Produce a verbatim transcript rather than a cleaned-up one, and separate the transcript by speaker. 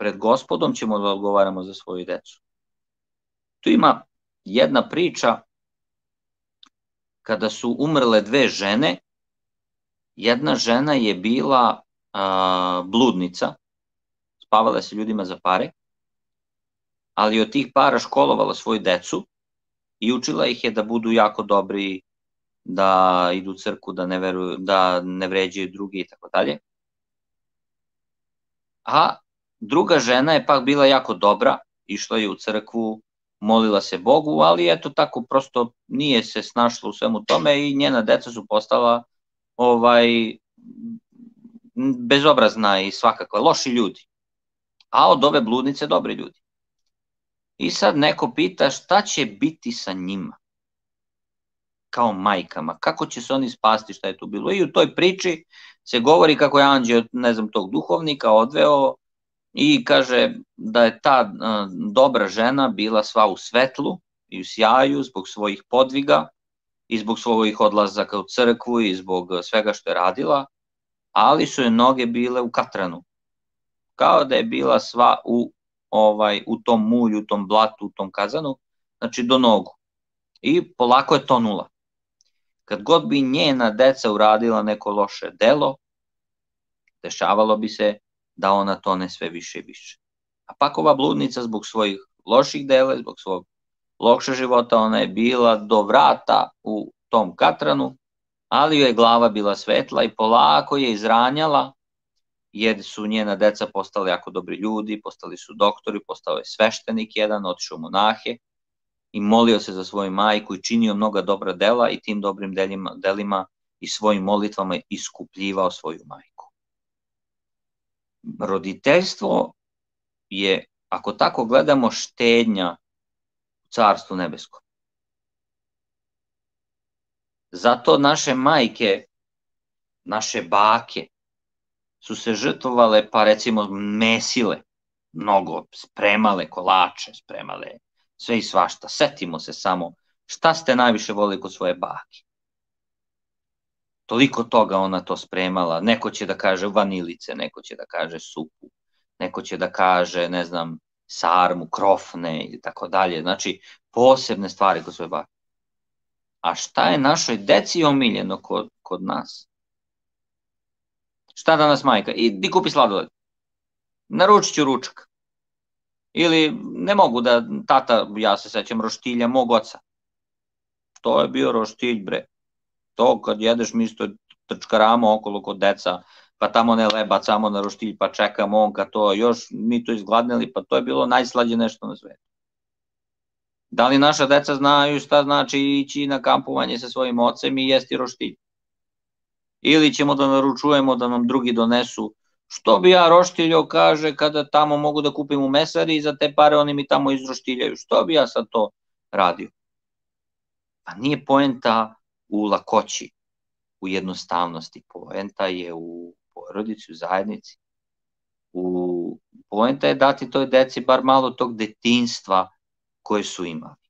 Speaker 1: pred Gospodom ćemo da odgovaramo za svoju decu. Tu ima jedna priča kada su umrle dve žene. Jedna žena je bila a, bludnica, spavala se ljudima za pare, ali od tih para školovala svoju decu i učila ih je da budu jako dobri, da idu u crkvu, da ne veruju, da ne vređaju drugi i tako dalje. A druga žena je pak bila jako dobra, išla je u crkvu, molila se Bogu, ali eto tako prosto nije se snašla u svemu tome i njena deca su postala ovaj, bezobrazna i svakakva, loši ljudi. A od ove bludnice dobri ljudi. I sad neko pita šta će biti sa njima, kao majkama, kako će se oni spasti, šta je tu bilo. I u toj priči se govori kako je anđeo, ne znam, tog duhovnika odveo i kaže da je ta uh, dobra žena bila sva u svetlu i u sjaju zbog svojih podviga i zbog svojih odlazaka u crkvu i zbog svega što je radila, ali su je noge bile u katranu. Kao da je bila sva u, ovaj, u tom mulju, u tom blatu, u tom kazanu, znači do nogu. I polako je tonula. Kad god bi njena deca uradila neko loše delo, dešavalo bi se da ona tone sve više i više. A pak ova bludnica zbog svojih loših dela, zbog svog lošeg života, ona je bila do vrata u tom katranu, ali joj je glava bila svetla i polako je izranjala, jer su njena deca postali jako dobri ljudi, postali su doktori, postao je sveštenik jedan, otišao u monahe i molio se za svoju majku i činio mnoga dobra dela i tim dobrim delima, delima i svojim molitvama iskupljivao svoju majku. Roditeljstvo je, ako tako gledamo, štednja u Carstvu nebeskom. Zato naše majke, naše bake su se žrtvovale, pa recimo mesile mnogo, spremale kolače, spremale sve i svašta. Setimo se samo šta ste najviše volili kod svoje bake. Toliko toga ona to spremala. Neko će da kaže vanilice, neko će da kaže supu, neko će da kaže, ne znam, sarmu, krofne ili tako dalje. Znači, posebne stvari kod svoje bake. A šta je našoj deci omiljeno kod, kod nas? Šta danas majka? Idi kupi sladoled. Naručit ću ručak. Ili ne mogu da, tata, ja se sećam roštilja mog oca. To je bio roštilj, bre. To kad jedeš mi isto trčkaramo okolo kod deca, pa tamo ne leba, samo na roštilj, pa čekamo on kad to, još mi to izgladnili, pa to je bilo najslađe nešto na svetu. Da li naša deca znaju šta znači ići na kampovanje sa svojim ocem i jesti roštilj? Ili ćemo da naručujemo da nam drugi donesu, što bi ja roštiljao, kaže, kada tamo mogu da kupim u mesari i za te pare oni mi tamo izroštiljaju, što bi ja sad to radio? Pa nije poenta u lakoći, u jednostavnosti, poenta je u porodici, u zajednici. U, poenta je dati toj deci bar malo tog detinjstva koje su imali.